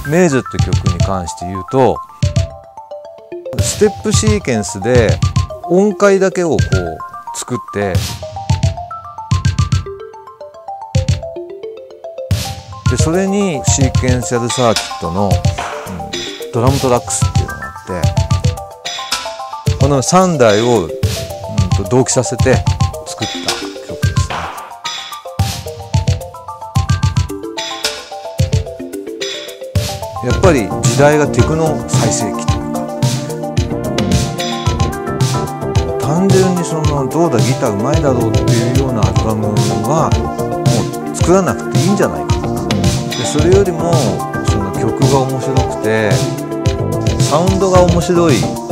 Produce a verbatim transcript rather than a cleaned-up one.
メイズって曲に関して言うと、ステップシーケンスで音階だけをこう作って、でそれにシーケンシャルサーキットの、うん、ドラムトラックスっていうのがあって、このさんだいを、うん、と同期させて作った曲ですね。やっぱり時代がテクノ最盛期というか、単純にそのどうだギターうまいだろうっていうようなアルバムはもう作らなくていいんじゃないかな。でそれよりもその曲が面白くてサウンドが面白い